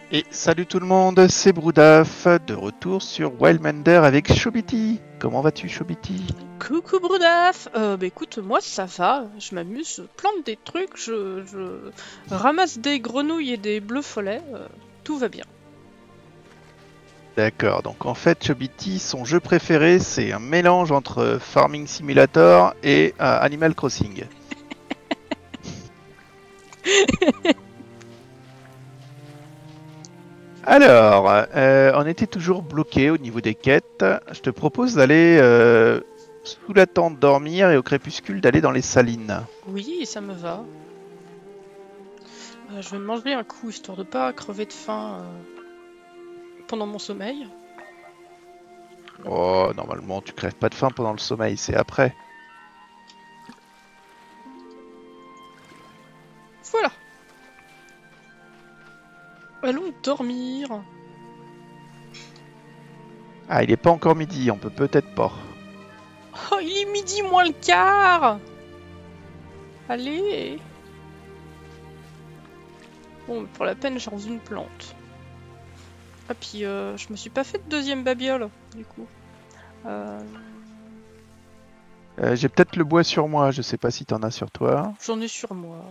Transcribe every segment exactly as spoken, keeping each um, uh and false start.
Et salut tout le monde, c'est Broudaf, de retour sur Wildmander avec Chobiti. Comment vas-tu Chobiti? Coucou Brudaf. Euh, bah écoute, moi ça va, je m'amuse, je plante des trucs, je, je ramasse des grenouilles et des bleus follets, euh, tout va bien. D'accord, donc en fait Chobiti, son jeu préféré c'est un mélange entre Farming Simulator et euh, Animal Crossing. Alors, euh, on était toujours bloqué au niveau des quêtes. Je te propose d'aller euh, sous la tente dormir et au crépuscule d'aller dans les salines. Oui, ça me va. Euh, je vais me manger un coup histoire de pas crever de faim euh, pendant mon sommeil. Oh, normalement tu crèves pas de faim pendant le sommeil, c'est après. Voilà, allons dormir. Ah, il est pas encore midi, on peut peut-être pas. Oh, il est midi moins le quart. Allez. Bon, mais pour la peine, j'arrose une plante. Ah, puis euh, je me suis pas fait de deuxième babiole, du coup. Euh, Euh, j'ai peut-être le bois sur moi, je sais pas si t'en as sur toi. J'en ai sur moi.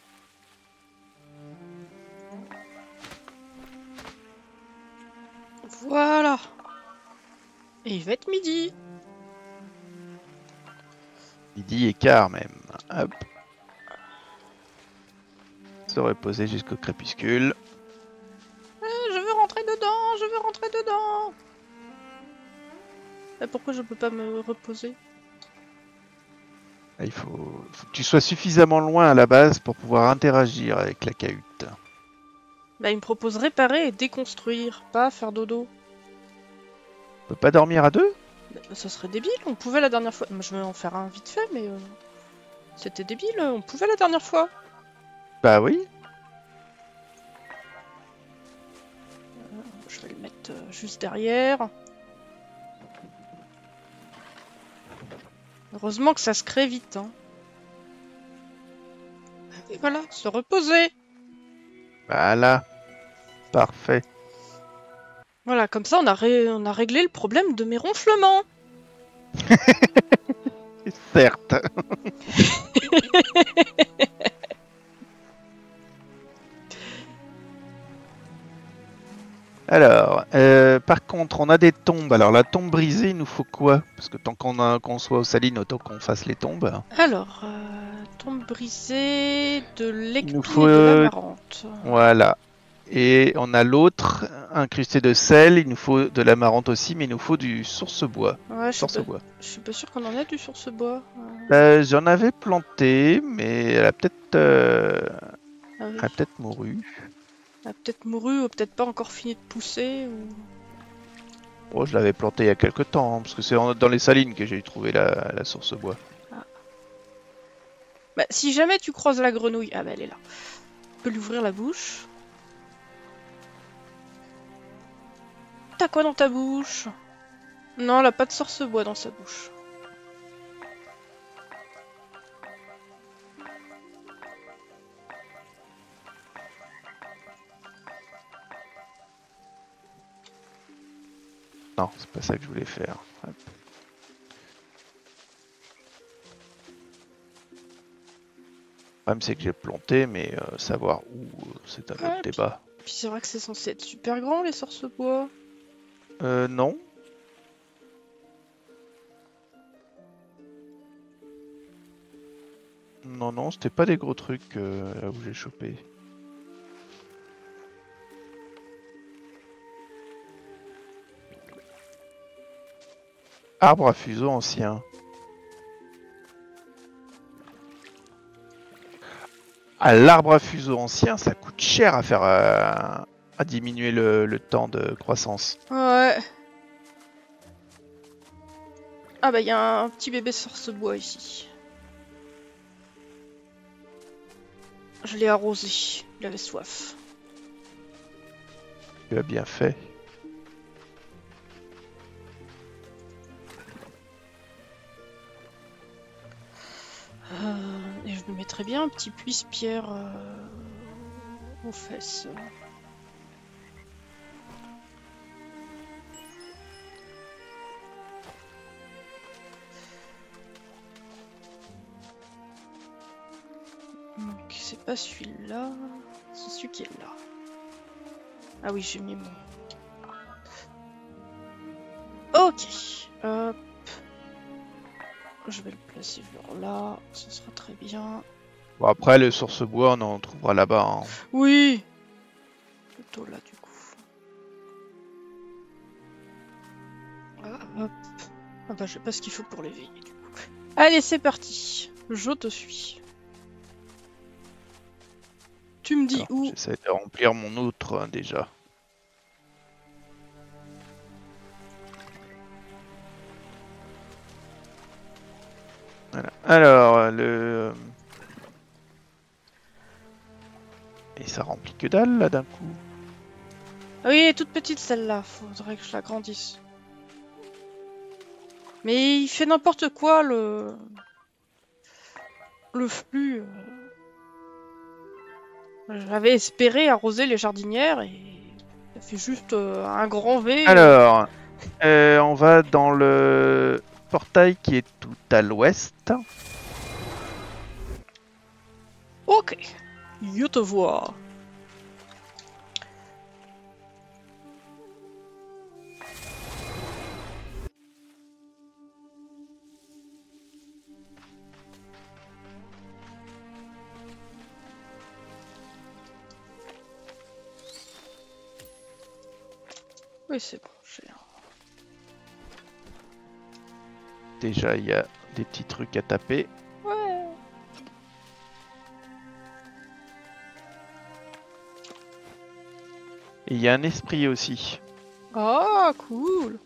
Voilà. Et il va être midi. Midi et quart même. Hop. Se reposer jusqu'au crépuscule. Euh, Je veux rentrer dedans, je veux rentrer dedans. Et pourquoi je peux pas me reposer? Il faut... faut que tu sois suffisamment loin à la base pour pouvoir interagir avec la cahute. Bah, il me propose réparer et déconstruire, pas faire dodo. On peut pas dormir à deux? Bah, ça serait débile, on pouvait la dernière fois. Moi, je vais en faire un vite fait, mais euh, c'était débile, on pouvait la dernière fois. Bah oui. Je vais le mettre euh, juste derrière. Heureusement que ça se crée vite. Hein. Et voilà, se reposer. Voilà. Parfait. Voilà, comme ça on a, ré- on a réglé le problème de mes ronflements. Certes. Alors, euh, par contre, on a des tombes. Alors, la tombe brisée, il nous faut quoi? Parce que tant qu'on a- qu'on soit aux salines, autant qu'on fasse les tombes. Alors, euh, tombe brisée, de Il nous l'ectine faut... et de euh, l'amarante. voilà. Et on a l'autre, incrusté de sel. Il nous faut de l'amarante aussi, mais il nous faut du source-bois. Ouais, je suis pas, Source-bois. je suis pas sûre qu'on en ait du sur ce bois. Euh, j'en avais planté, mais elle a peut-être euh, Ah elle a oui. peut-être mouru. Elle a peut-être mouru ou peut-être pas encore fini de pousser. Ou... Oh, je l'avais planté il y a quelques temps, hein, parce que c'est en- dans les salines que j'ai trouvé la, la source-bois. Ah. Bah, si jamais tu croises la grenouille, ah bah elle est là. Tu peux lui ouvrir la bouche. T'as quoi dans ta bouche? Non, elle a pas de sorce-bois dans sa bouche. Non, c'est pas ça que je voulais faire. Hop. Le problème, c'est que j'ai planté, mais euh, savoir où, euh, c'est un autre Ouais, puis, débat. puis c'est vrai que c'est censé être super grand les sorce-bois. Euh, non. Non, non, c'était pas des gros trucs euh, là où j'ai chopé. Arbre à fuseau ancien. Ah, l'arbre à fuseau ancien, ça coûte cher à faire euh, à diminuer le, le temps de croissance. Ouais. Ah bah il y a un petit bébé sorce-bois ici. Je l'ai arrosé, il avait soif. Tu as bien fait. Euh, et je me mettrais bien un petit puits-pierre euh, aux fesses. c'est pas celui-là. C'est celui qui est là. Ah oui, j'ai mis mon... Ok. Hop. Je vais le placer vers là. Ça sera très bien. Bon, après, le source-bois, on en trouvera là-bas. Hein. Oui. Plutôt là, du coup. Ah, hop. Ah bah, je sais pas ce qu'il faut pour l'éveiller, du coup. Allez, c'est parti. Je te suis. Tu me dis où? J'essaie de remplir mon autre hein, déjà. Voilà. Alors, le... Et ça remplit que dalle, là, d'un coup. Ah oui, elle est toute petite, celle-là. Faudrait que je la grandisse. Mais il fait n'importe quoi, le... Le flux... euh. J'avais espéré arroser les jardinières et... Ça fait juste euh, un grand V. Alors, euh, on va dans le portail qui est tout à l'ouest. Ok. Je te vois. Oui, c'est bon, j'ai un... Déjà, il y a des petits trucs à taper. Ouais. Et il y a un esprit aussi. Ah, cool.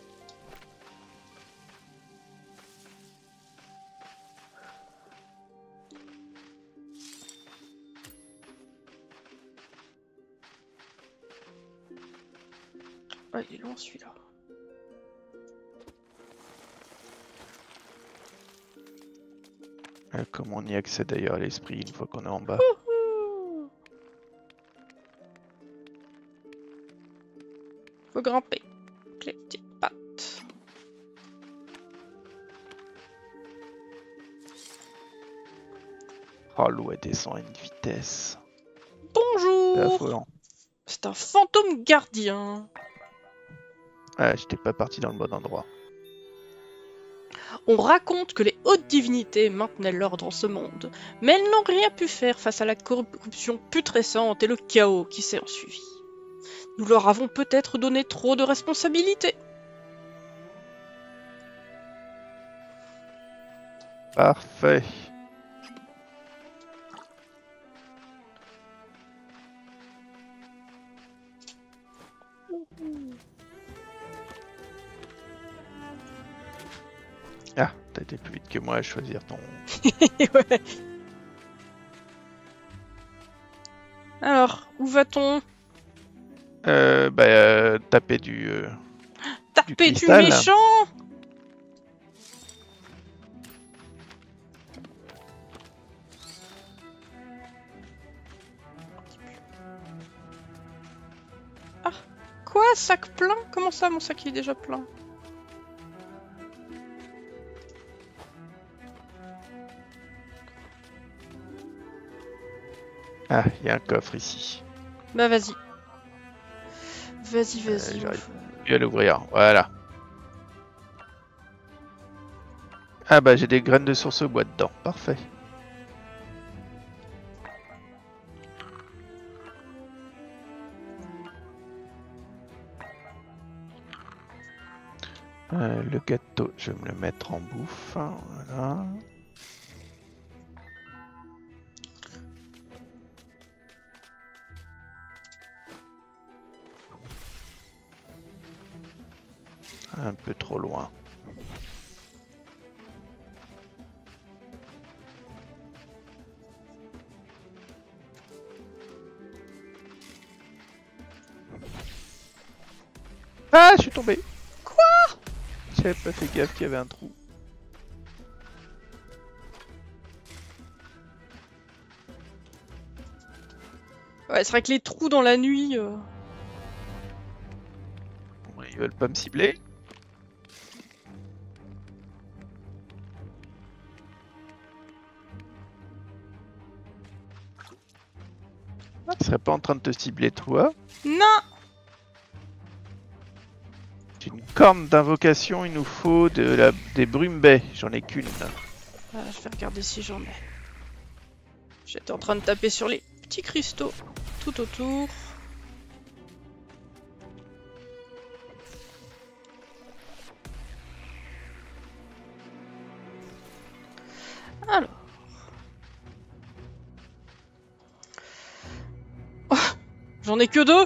Ah, il est loin celui-là. Euh, comment on y accède d'ailleurs à l'esprit une fois qu'on est en bas? Ouhou. Faut grimper. Les petites pattes. Oh, l'eau elle descend à une vitesse. C'est Bonjour. affolant. C'est un fantôme gardien. Ah, j'étais pas parti dans le bon endroit. On raconte que les hautes divinités maintenaient l'ordre en ce monde, mais elles n'ont rien pu faire face à la corruption putrescente et le chaos qui s'est ensuivi. Nous leur avons peut-être donné trop de responsabilités. Parfait. Ah, t'as été plus vite que moi à choisir ton... Ouais. Alors, où va-t-on? Euh, bah, euh, taper du... Euh, Taper du cristal. méchant? Ah, quoi? Sac plein? Comment ça, mon sac il est déjà plein? Ah, il y a un coffre ici. Bah vas-y. Vas-y, vas-y. Euh, j'arrive mon- plus à l'ouvrir. Voilà. Ah bah j'ai des graines de source bois dedans. Parfait. Euh, le gâteau, je vais me le mettre en bouffe. Voilà. Un peu trop loin. Ah, je suis tombé. Quoi? J'avais pas fait gaffe qu'il y avait un trou. Ouais, c'est vrai que les trous dans la nuit... euh, Bon, ils veulent pas me cibler. serait pas en train de te cibler toi? Non! J'ai une corne d'invocation, il nous faut de la... des brumes baies. J'en ai qu'une. Ah, je vais regarder si j'en ai. J'étais en train de taper sur les petits cristaux tout autour. Alors. Oh, j'en ai que deux.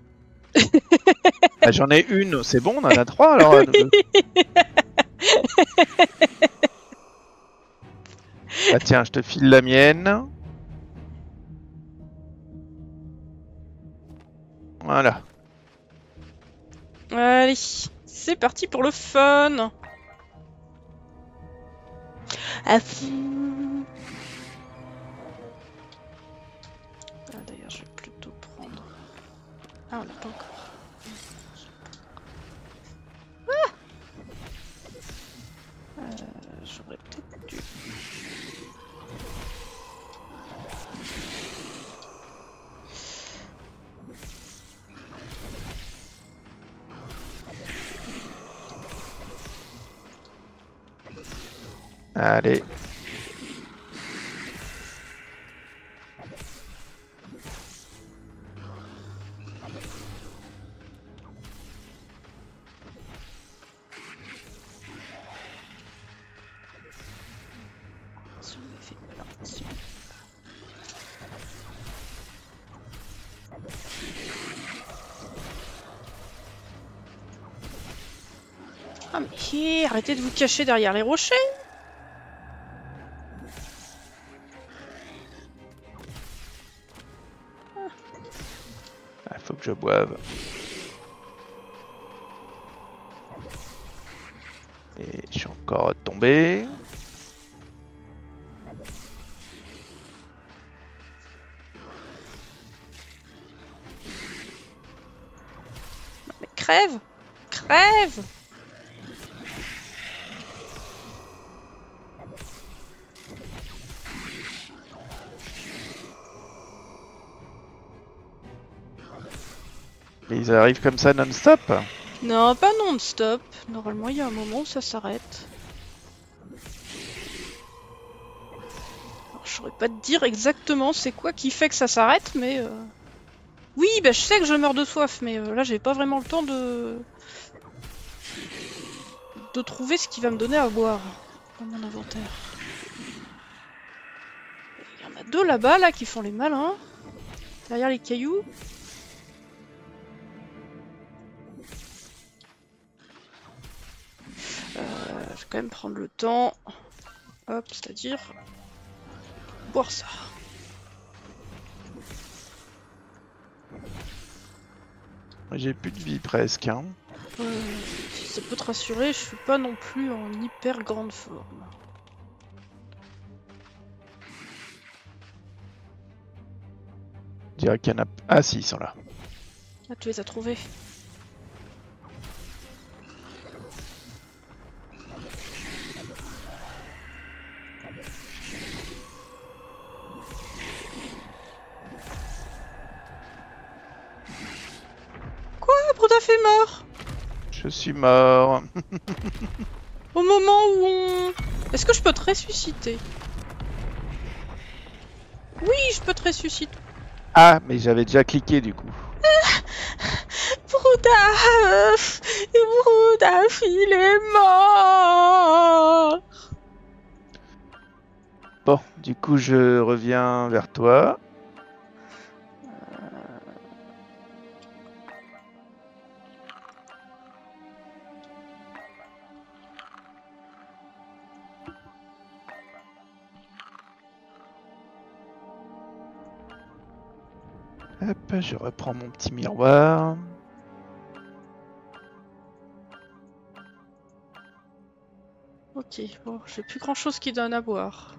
Ah, j'en ai une, c'est bon, on en a trois alors. à nous deux. Bah tiens, je te file la mienne. Voilà. Allez, c'est parti pour le fun. Ah, fou. Ah, d'ailleurs, je vais plutôt prendre. Ah, on n'a pas encore. Ah euh, J'aurais peut-être dû. Allez. Si on avait fait là, si on- Ah mais hi, arrêtez de vous cacher derrière les rochers. Ah, faut que je boive. Et je suis encore tombé. Mais crève, crève. Et ils arrivent comme ça non-stop. Non, pas non-stop. Normalement, il y a un moment où ça s'arrête. Alors, je saurais pas te dire exactement c'est quoi qui fait que ça s'arrête, mais... Euh... Oui, bah je sais que je meurs de soif, mais euh, là, j'ai pas vraiment le temps de... de trouver ce qui va me donner à boire dans mon inventaire. Il y en a deux là-bas, là, qui font les malins. Derrière les cailloux. Euh, je vais quand même prendre le temps. Hop, c'est-à-dire... boire ça. J'ai plus de vie presque. Hein. Euh, si ça peut te rassurer, je suis pas non plus en hyper grande forme. Je dirais qu'il y en a... Ah si, ils sont là. Ah, tu les as trouvés. Quoi? Brutaf est mort? Je suis mort. Au moment où on... Est-ce que je peux te ressusciter? Oui, je peux te ressusciter. Ah, mais j'avais déjà cliqué du coup. Brutaf! Brutaf, il est mort! Bon, du coup, je reviens vers toi. Hop, je reprends mon petit miroir. Ok, bon, j'ai plus grand chose qui donne à boire.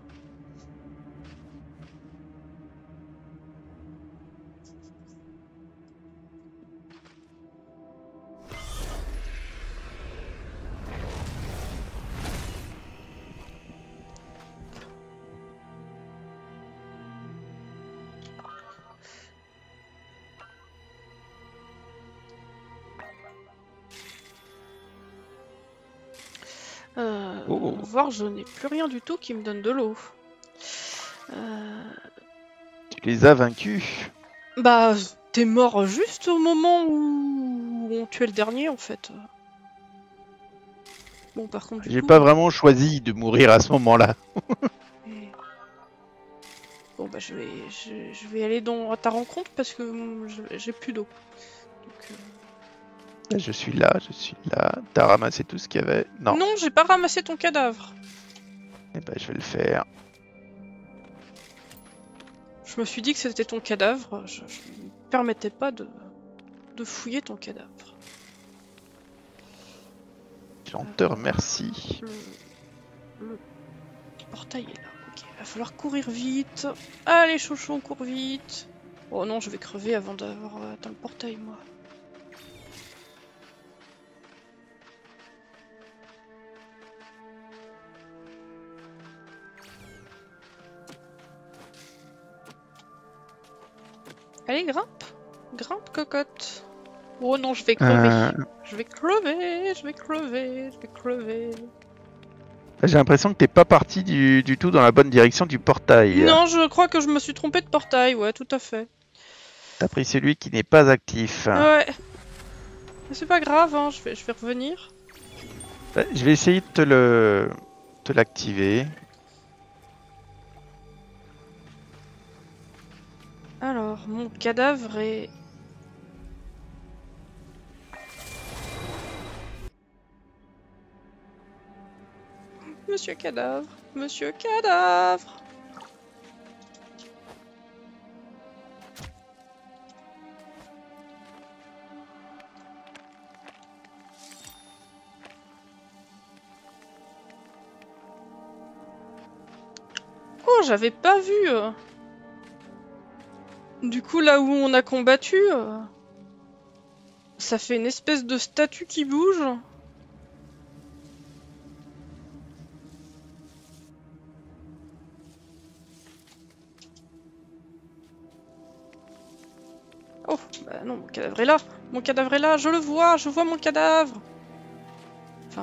Euh, Oh. Voir, je n'ai plus rien du tout qui me donne de l'eau. Euh... Tu les as vaincus. Bah, t'es mort juste au moment où on tuait le dernier, en fait. Bon, par contre, du J'ai coup... pas vraiment choisi de mourir à ce moment-là. Et... Bon, bah, je vais, je, je vais aller dans, à ta rencontre parce que hum, je- j'ai plus d'eau. Donc, euh... Je suis là, je suis là. T'as ramassé tout ce qu'il y avait? Non. Non, j'ai pas ramassé ton cadavre. Eh ben, je vais le faire. Je me suis dit que c'était ton cadavre. Je, je me permettais pas de, de fouiller ton cadavre. J'en te remercie. Le, le portail est là. Ok, va falloir courir vite. Allez, chouchou, on court vite. Oh non, je vais crever avant d'avoir atteint le portail, moi. Allez, grimpe. Grimpe, cocotte. Oh non, je vais crever. Euh, Je vais crever, je vais crever, je vais crever. J'ai l'impression que t'es pas parti du, du tout dans la bonne direction du portail. Non, je crois que je me suis trompée de portail, ouais, tout à fait. T'as pris celui qui n'est pas actif. Ouais. Mais c'est pas grave, hein, je vais, je vais revenir. Euh, Je vais essayer de te le, te l'activer. Alors, mon cadavre est... Monsieur Cadavre, Monsieur Cadavre. Oh, j'avais pas vu. euh. Du coup, là où on a combattu, euh, ça fait une espèce de statue qui bouge. Oh, bah non, mon cadavre est là. Mon cadavre est là, je le vois, je vois mon cadavre. Enfin...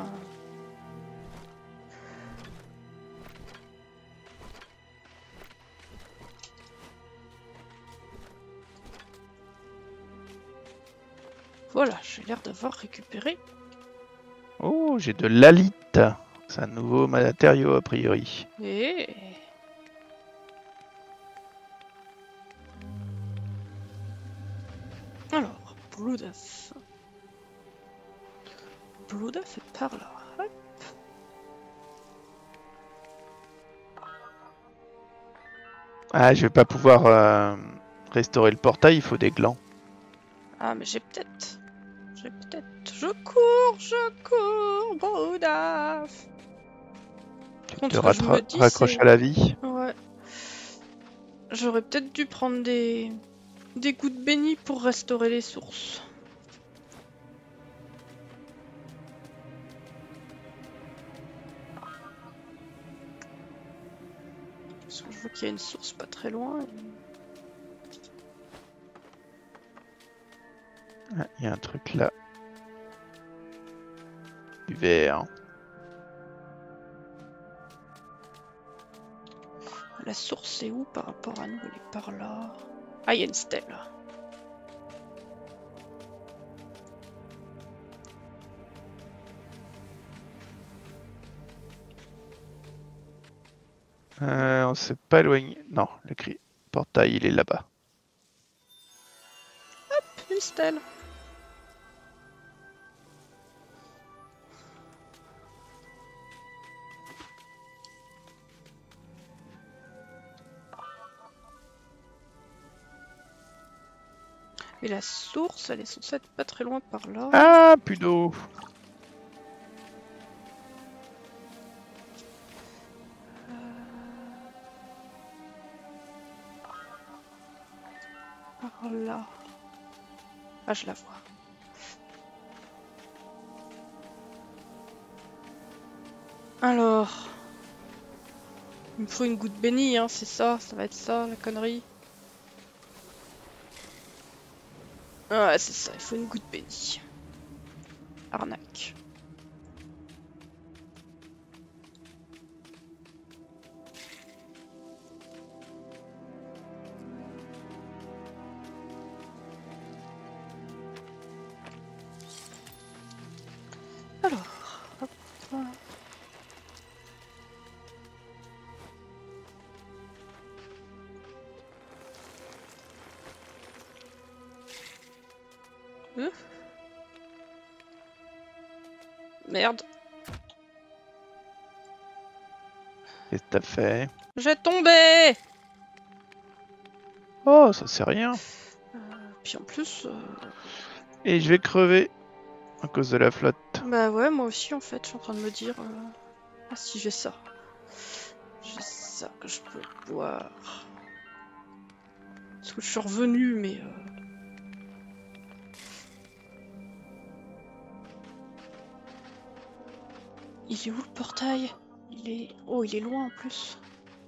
Voilà, j'ai l'air d'avoir récupéré. Oh, j'ai de l'alite. C'est un nouveau matériau a priori. Et... Alors, Bloodaf. Bloodaf est par là. Hop. Ah, je vais pas pouvoir euh, restaurer le portail, il faut des glands. Ah, mais j'ai peut-être... J'ai peut-être... Je cours, je cours, Bloodaf. Tu Par contre, te ce que je me rattra- dis, raccroches c'est... à la vie. Ouais. J'aurais peut-être dû prendre des... des gouttes bénies pour restaurer les sources. Parce que je vois qu'il y a une source pas très loin. et- Ah, il y a un truc là. Du verre. La source est où par rapport à nous? Elle est par là. Ah, il y a une stèle. Euh, on s'est pas éloigné. Non, le cri. Portail, il est là-bas. Une stèle. Et la source, elle est censée être pas très loin par là. Ah, plus d'eau. Par là. Ah, je la vois. Alors... Il me faut une goutte bénie, hein, c'est ça, ça va être ça, la connerie. Ah ouais, c'est ça, il faut une goutte bénie. Arnaque. Merde. Qu'est-ce que t'as fait? J'ai tombé. Oh, ça c'est rien. Euh, puis en plus... Euh... Et je vais crever à cause de la flotte. Bah ouais, moi aussi en fait, je suis en train de me dire... Euh... Ah si, j'ai ça. J'ai ça que je peux boire. Parce que je suis revenu, mais... Euh... Il est où le portail? Il est... Oh, il est loin en plus.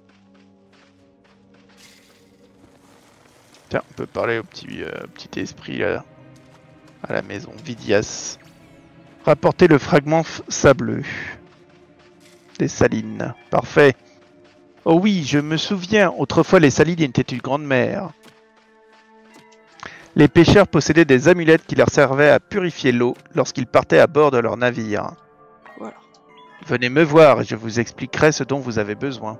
Tiens, on peut parler au petit, euh, petit esprit là, à la maison. Vidias. Rapporter le fragment sableux des salines. Parfait. Oh oui, je me souviens, autrefois les salines étaient une grande mer. Les pêcheurs possédaient des amulettes qui leur servaient à purifier l'eau lorsqu'ils partaient à bord de leur navire. Voilà. Venez me voir et je vous expliquerai ce dont vous avez besoin.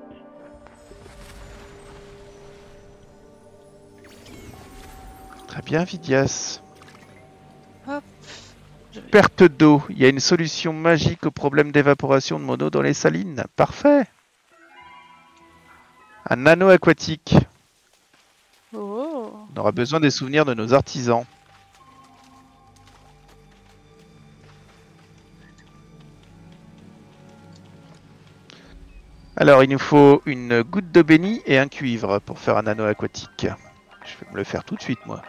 Très bien, Vidias. Hop. Perte d'eau. Il y a une solution magique au problème d'évaporation de mon eau dans les salines. Parfait. Un anneau aquatique. Oh. On aura besoin des souvenirs de nos artisans. Alors, il nous faut une goutte d'eau bénie et un cuivre pour faire un anneau aquatique. Je vais me le faire tout de suite, moi.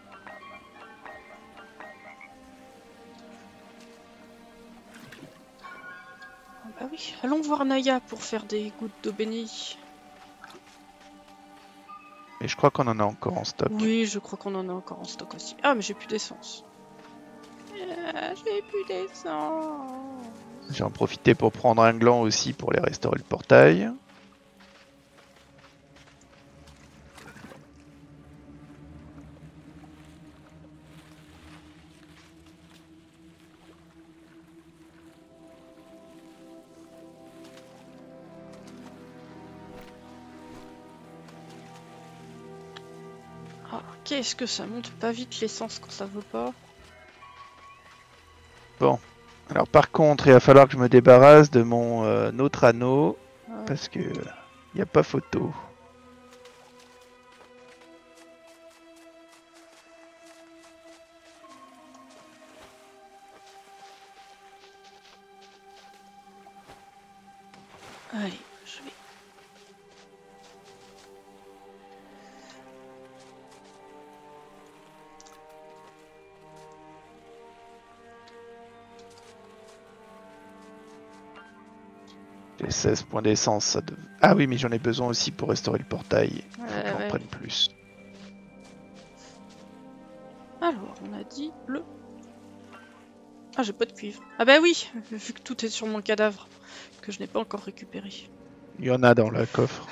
Bah oui, allons voir Naya pour faire des gouttes d'eau bénie. Mais je crois qu'on en a encore en stock. Oui, je crois qu'on en a encore en stock aussi. Ah, mais j'ai plus d'essence. Ah, j'ai plus d'essence. J'ai en profité pour prendre un gland aussi pour les restaurer le portail. Ah, qu'est-ce que ça monte pas vite l'essence quand ça veut pas. Bon. Alors par contre, il va falloir que je me débarrasse de mon euh, autre anneau. Ah. Parce que il n'y a pas photo. Allez, je vais... J'ai seize points d'essence. Ça dev... Ah oui, mais j'en ai besoin aussi pour restaurer le portail. Il faut Ouais, que j'en ouais. prenne plus. Alors, on a dit le... Ah, j'ai pas de cuivre. Ah bah oui, vu que tout est sur mon cadavre, que je n'ai pas encore récupéré. Il y en a dans le coffre.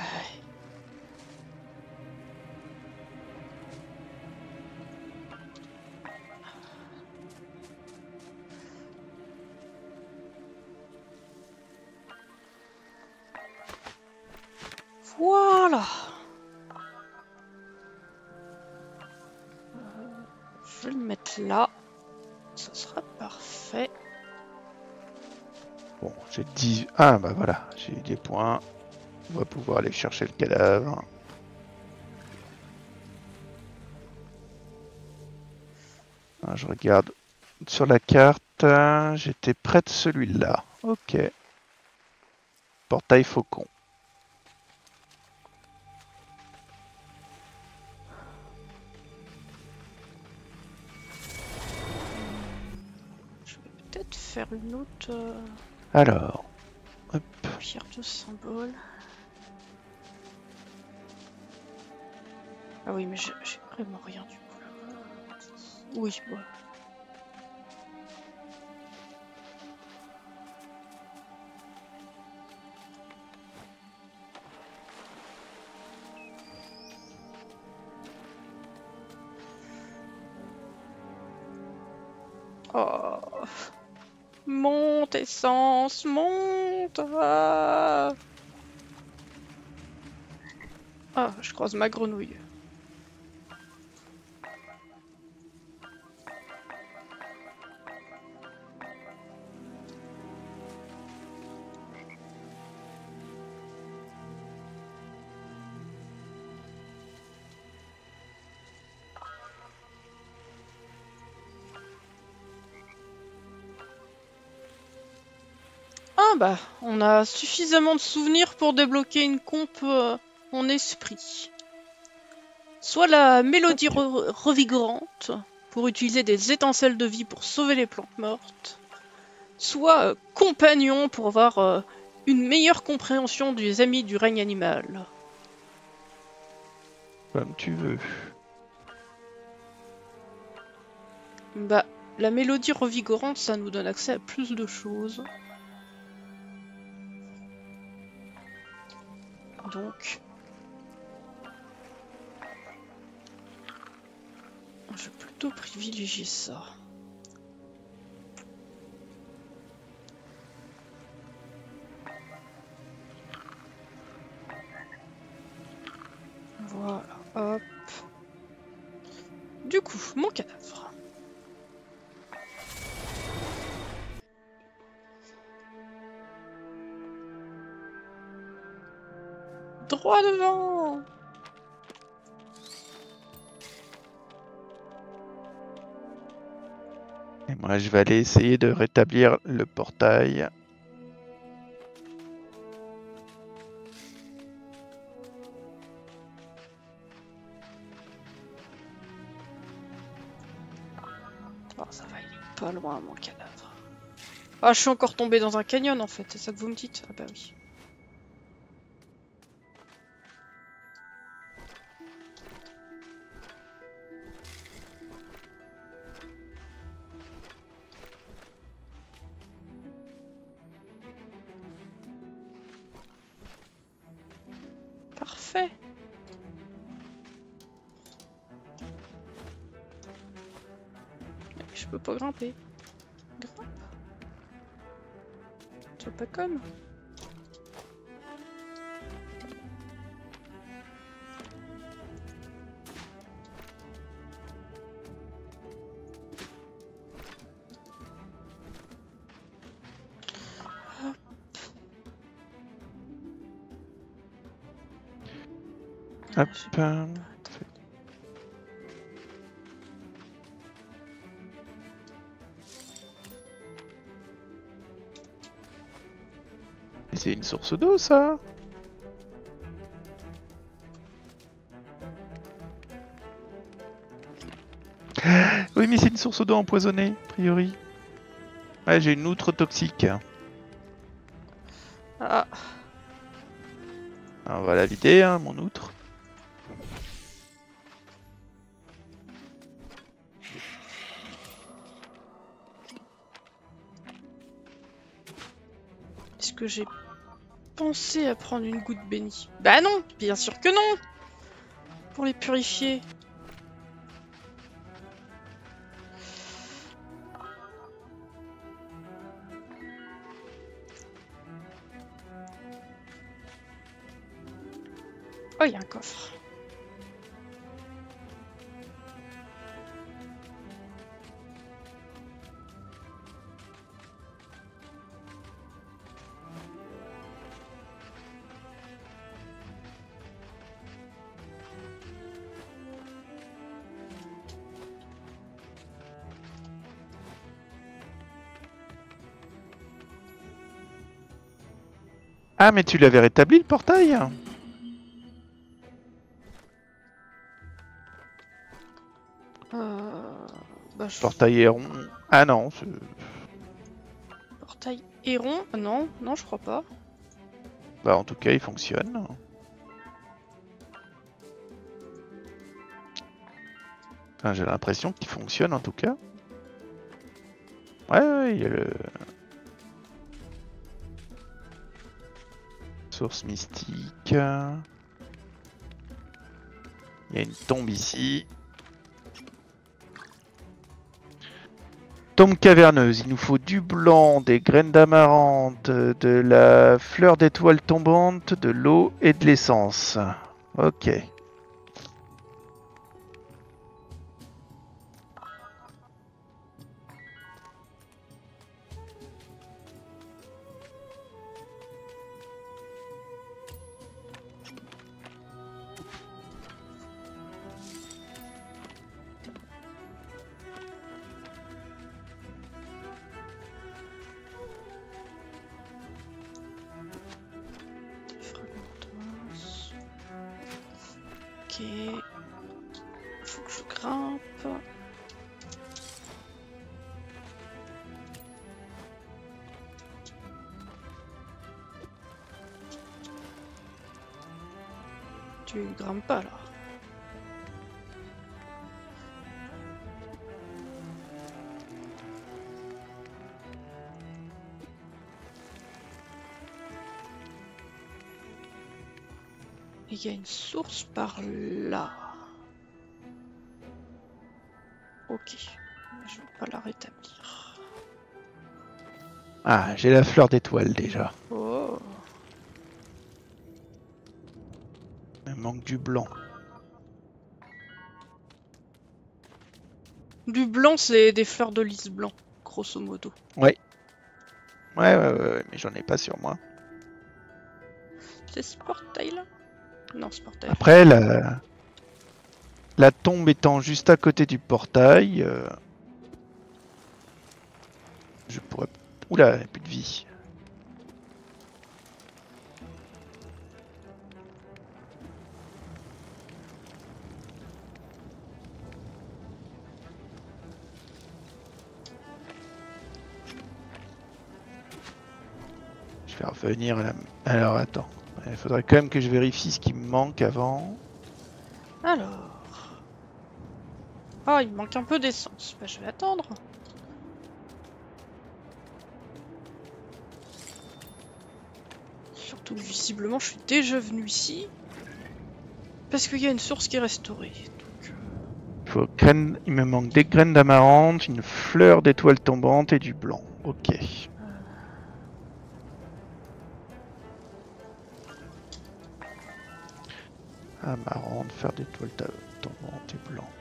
Voilà. Euh, je vais le mettre là. Ça sera parfait. Bon, j'ai dix... Ah bah voilà, j'ai des points. On va pouvoir aller chercher le cadavre. Ah, je regarde sur la carte. J'étais près de celui-là. Ok. Portail faucon. Je vais peut-être faire une autre euh, Alors, hop. pierre de symbole. Ah oui, mais j'ai j'ai vraiment rien du coup là. Oui, bon. Oh. Monte, essence, monte. Ah, ah, je croise ma grenouille. bah, on a suffisamment de souvenirs pour débloquer une comp euh, en esprit. Soit la mélodie Ok. re- revigorante, pour utiliser des étincelles de vie pour sauver les plantes mortes. Soit euh, compagnon, pour avoir euh, une meilleure compréhension des amis du règne animal. Comme tu veux. Bah, la mélodie revigorante, ça nous donne accès à plus de choses. Donc... je vais plutôt privilégier ça. Voilà, hop. Du coup, mon cadavre. Droit devant! Et moi, je vais aller essayer de rétablir le portail. Oh, ça va, il est pas loin, mon cadavre. Ah, je suis encore tombé dans un canyon, en fait. C'est ça que vous me dites? Ah bah oui. Parfait. Mais je peux pas grimper. Grimpe. Sois pas conne. Hop. J'ai- euh, Et c'est une source d'eau, ça? Oui, mais c'est une source d'eau empoisonnée, a priori. Ouais, j'ai une outre toxique. Ah, Alors, on va la vider, hein, mon outre. est-ce que j'ai pensé à prendre une goutte bénie? Bah non, bien sûr que non! Pour les purifier. Oh, il y a un coffre. Ah, mais tu l'avais rétabli, le portail? Euh... Bah, je... Portail est rond. Ah non, c'est- Portail héron? Non, non, je crois pas. bah, en tout cas, il fonctionne. Enfin, j'ai l'impression qu'il fonctionne, en tout cas. Ouais, ouais, il y a le... Source mystique. Il y a une tombe ici. Tombe caverneuse. Il nous faut du blanc, des graines d'amarante, de la fleur d'étoile tombante, de l'eau et de l'essence. Ok. Ok. Faut que je grimpe. Tu grimpes pas là. Il y a une source par là. Ok, je vais pas la rétablir. Ah, j'ai la fleur d'étoile déjà. Oh. Il manque du blanc. Du blanc, c'est des fleurs de lys blanc, grosso modo. Ouais. Ouais, ouais, ouais, ouais, mais j'en ai pas sur moi. C'est ce portail-là? Non, ce portail. Après, la... la tombe étant juste à côté du portail, euh... je pourrais... Oula, il n'y a plus de vie. Je vais revenir à la... Alors, attends. Il faudrait quand même que je vérifie ce qui me manque avant. Alors... Ah, il manque un peu d'essence. Bah, je vais attendre. Surtout que visiblement, je suis déjà venu ici. Parce qu'il y a une source qui est restaurée. Donc, euh... Il, faut graine... il me manque des graines d'amarante, une fleur d'étoile tombante et du blanc. Ok. Amarante, fleur d'étoile tombante et blanc.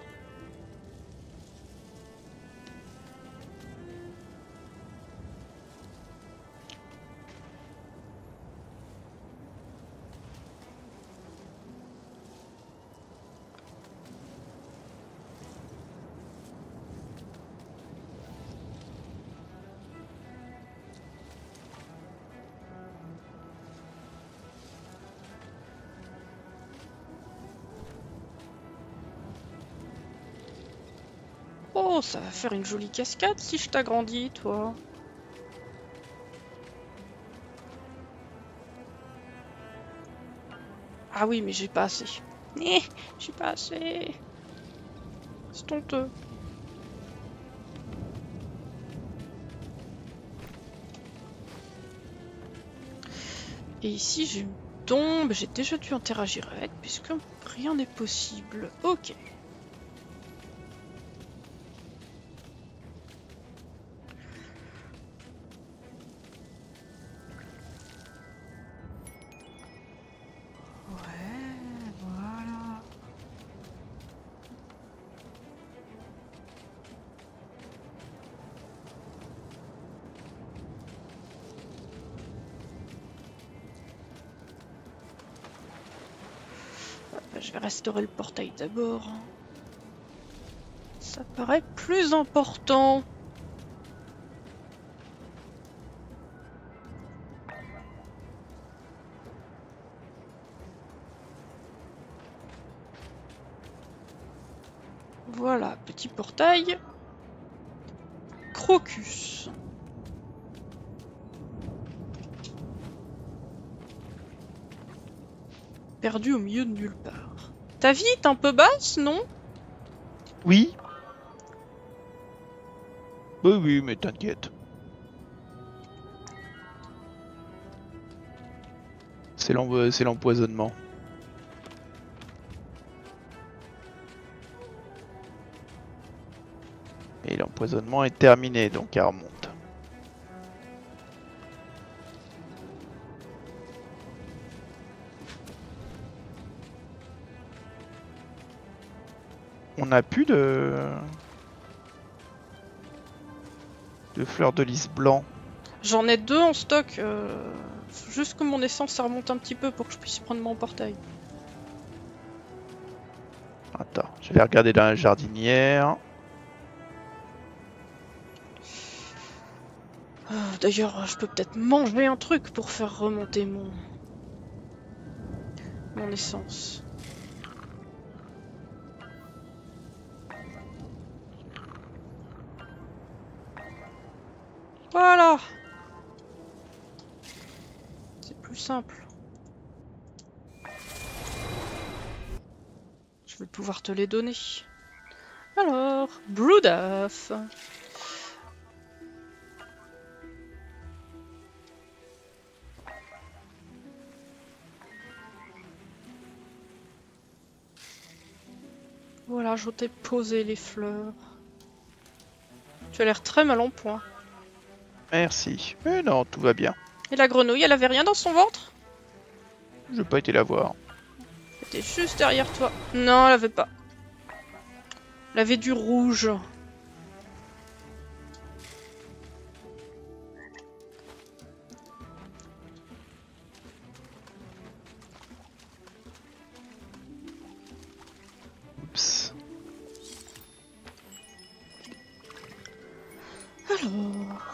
Oh, ça va faire une jolie cascade si je t'agrandis, toi. Ah oui, mais j'ai pas assez. Eh, j'ai pas assez. C'est honteux. Et ici, j'ai une tombe. J'ai déjà dû interagir avec, puisque rien n'est possible. Ok. Je vais restaurer le portail d'abord. Ça paraît plus important. Voilà, petit portail. Crocus. Perdu au milieu de nulle part. Ta vie est un peu basse, non? Oui. Oui, oui, mais t'inquiète. C'est l'empoisonnement. Et l'empoisonnement est terminé, donc elle remonte. On n'a plus de... de fleurs de lys blanc. J'en ai deux en stock. Euh... Faut juste que mon essence ça remonte un petit peu pour que je puisse prendre mon portail. Attends, je vais regarder dans la jardinière. Euh, D'ailleurs, je peux peut-être manger un truc pour faire remonter mon... mon essence. Voilà. C'est plus simple. Je vais pouvoir te les donner. Alors, Broodaf. Voilà, je t'ai posé les fleurs. Tu as l'air très mal en point. Merci. Mais non, tout va bien. Et la grenouille, elle avait rien dans son ventre? Je n'ai pas été la voir. Elle était juste derrière toi. Non, elle avait pas. Elle avait du rouge. Oups. Alors...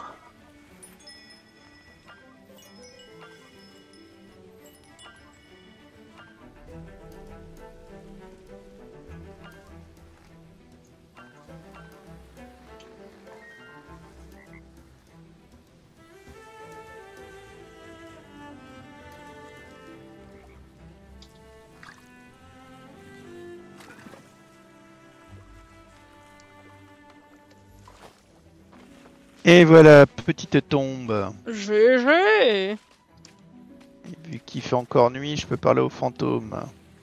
Et voilà, petite tombe. G G. Et vu qu'il fait encore nuit, je peux parler aux fantômes.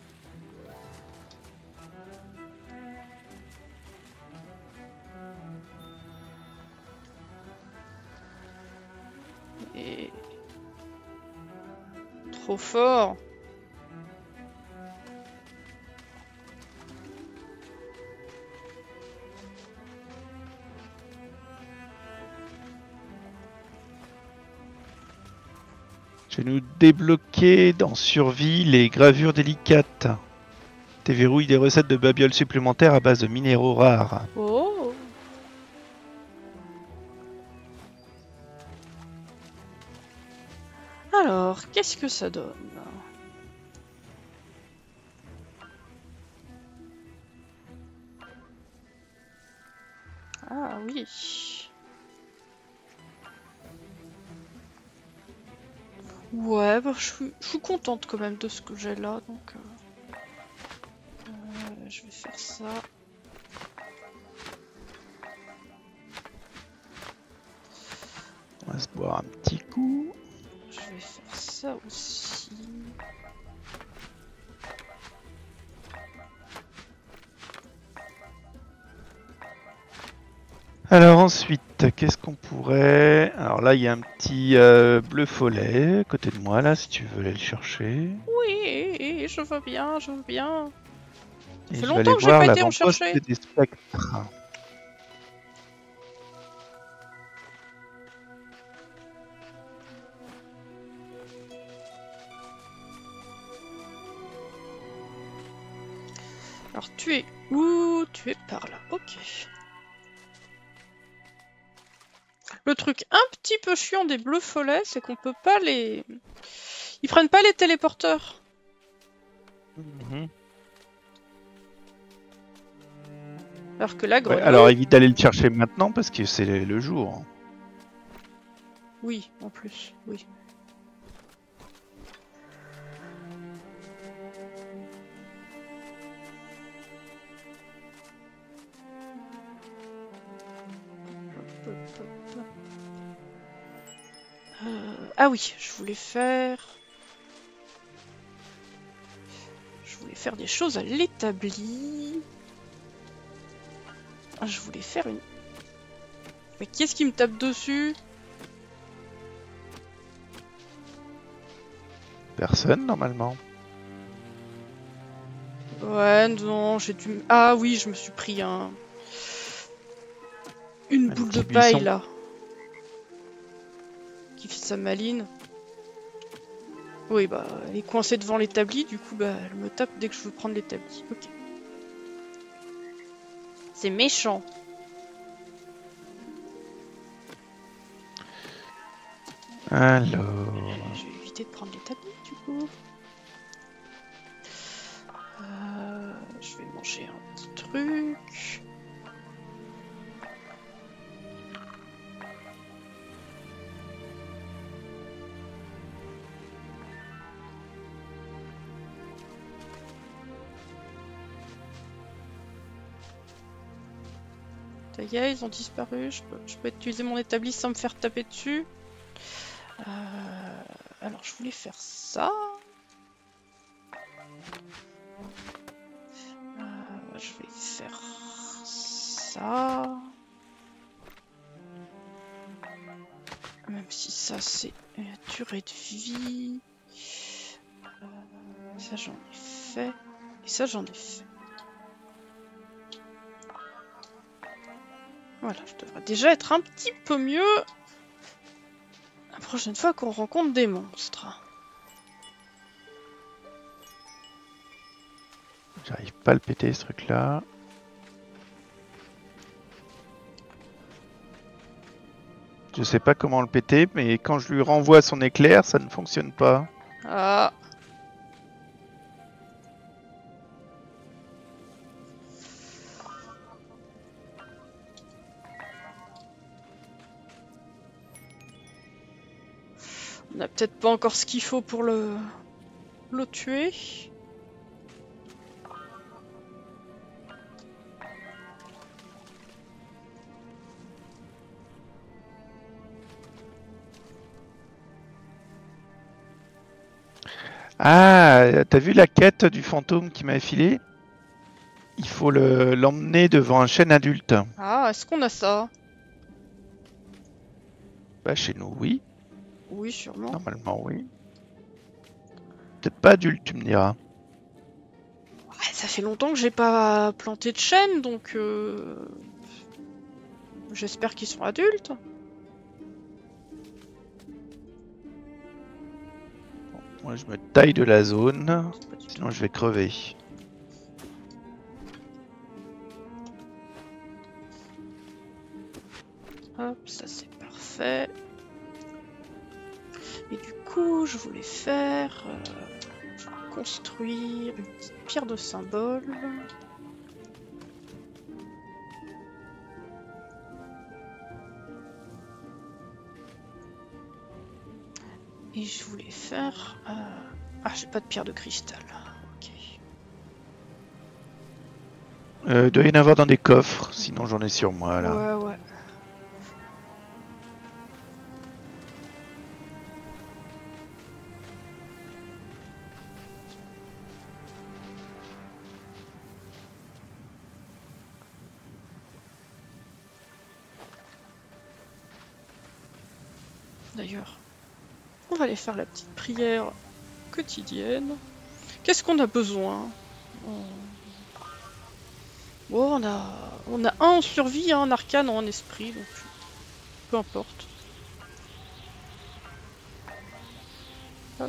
Et... Trop fort. Je vais nous débloquer dans Survie les gravures délicates. Déverrouille des recettes de babioles supplémentaires à base de minéraux rares. Oh. Alors, qu'est-ce que ça donne? Ah oui. Ouais, bah, je suis, je suis contente quand même de ce que j'ai là, donc euh, euh, je vais faire ça. On va se boire un petit coup. Je vais faire ça aussi. Alors ensuite, qu'est-ce qu'on pourrait... Alors là, il y a un petit euh, bleu follet à côté de moi, là, si tu veux aller le chercher. Oui, je veux bien, je veux bien. Et Ça fait je vais longtemps aller que j'ai voir pas été en l'avant-poste chercher. des spectres. Alors tu es où? Tu es par là, ok. Le truc un petit peu chiant des bleus follets, c'est qu'on peut pas les... Ils prennent pas les téléporteurs. Mhm. Alors que la Ouais, grenouille... alors évite d'aller le chercher maintenant parce que c'est le jour. Oui, en plus, oui. Euh, ah oui, je voulais faire... Je voulais faire des choses à l'établi. Je voulais faire une... Mais qui est-ce qui me tape dessus? Personne normalement. Ouais, non, j'ai dû... Ah oui, je me suis pris un... Une Un boule de petit paille, buisson. là. Qui fait sa maline. Oui, bah, elle est coincée devant l'établi, du coup, bah, elle me tape dès que je veux prendre l'établi. Ok. C'est méchant. Alors... Je vais éviter de prendre l'établi, du coup. Euh, je vais manger un petit truc. Ça y est, ils ont disparu. Je peux, je peux utiliser mon établi sans me faire taper dessus. Euh, alors, je voulais faire ça. Euh, je vais faire ça. Même si ça, c'est une durée de vie. Euh, ça, j'en ai fait. Et ça, j'en ai fait. Voilà, je devrais déjà être un petit peu mieux la prochaine fois qu'on rencontre des monstres. J'arrive pas à le péter ce truc là. Je sais pas comment le péter, mais quand je lui renvoie son éclair, ça ne fonctionne pas. Ah. On n'a peut-être pas encore ce qu'il faut pour le, le tuer. Ah, t'as vu la quête du fantôme qui m'a filé? Il faut le- l'emmener devant un chêne adulte. Ah, est-ce qu'on a ça? Bah chez nous, oui. Oui, sûrement. Normalement, oui. Peut-être pas adulte, tu me diras. Ouais, ça fait longtemps que j'ai pas planté de chêne, donc euh... j'espère qu'ils sont adultes. Moi, je me taille de la zone, Pas du sinon je vais crever. Hop, ça c'est parfait. Et du coup, je voulais faire euh, construire une petite pierre de symbole. Et je voulais faire... Euh... Ah, j'ai pas de pierre de cristal. Ok. Euh, doit y en avoir dans des coffres, sinon j'en ai sur moi là. Ouais, ouais. D'ailleurs, on va aller faire la petite prière quotidienne. Qu'est-ce qu'on a besoin? on... Bon, on a... on a un en survie, un en arcane, un en esprit, donc peu importe. Hop.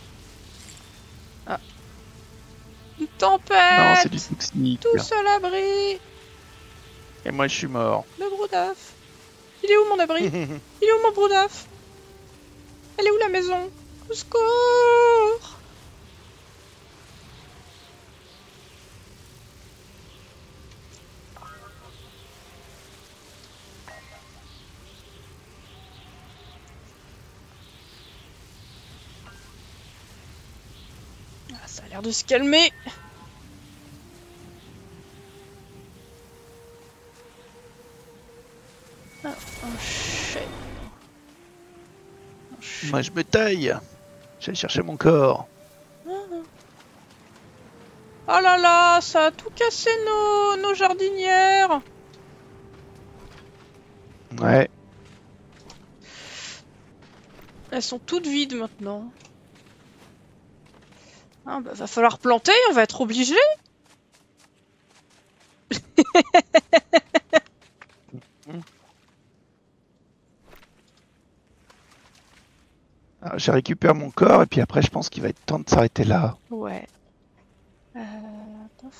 Ah. Une tempête! Non, c'est du toxique. Tous à l'abri! Et moi, je suis mort. Le Broudaf! Il est où mon abri? Il est où mon Broudaf? Elle est où la maison? Au secours! Ah, ça a l'air de se calmer. Ah, un chêne. Un chêne. Moi, je me taille. J'allais chercher mon corps. Oh là là, ça a tout cassé nos, nos jardinières. Ouais. Elles sont toutes vides maintenant. Ah bah va falloir planter, on va être obligé. Alors, je récupère mon corps et puis après, je pense qu'il va être temps de s'arrêter là. Ouais. Euh, attends.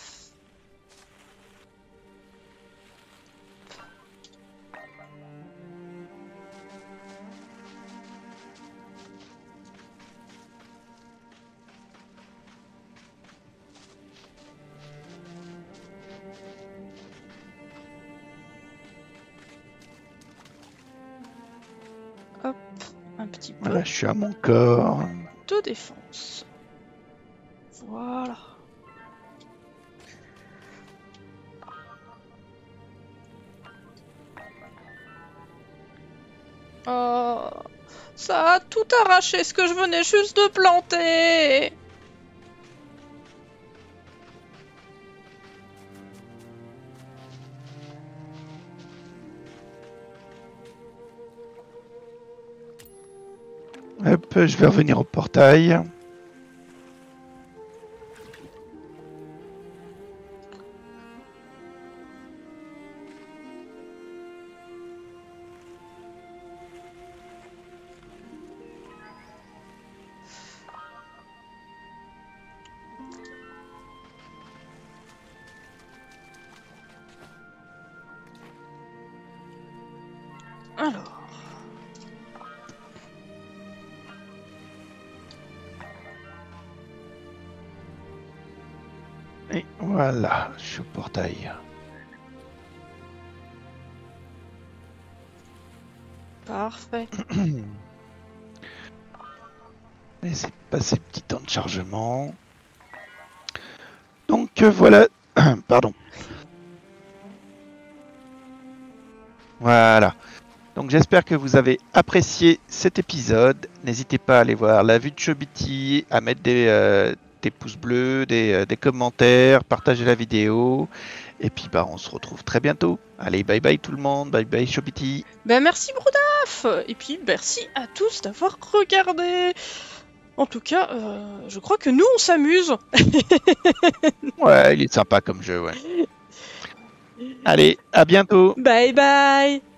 Hop, un petit peu Voilà, je suis à mon corps. de défense. Voilà. Oh, ça a tout arraché ce que je venais juste de planter. Hop, je vais revenir au portail. Alors. Et voilà, je suis au portail. Parfait. Laissez passer le petit temps de chargement. Donc euh, voilà. Pardon. Voilà. Donc j'espère que vous avez apprécié cet épisode. N'hésitez pas à aller voir la vue de Chobiti, à mettre des, euh, des pouces bleus, des, euh, des commentaires, partager la vidéo. Et puis bah on se retrouve très bientôt. Allez, bye bye tout le monde, bye bye Chobiti. Ben merci Brodaf. Et puis merci à tous d'avoir regardé. En tout cas, euh, je crois que nous on s'amuse. Ouais, il est sympa comme jeu, ouais. Allez, à bientôt. Bye bye.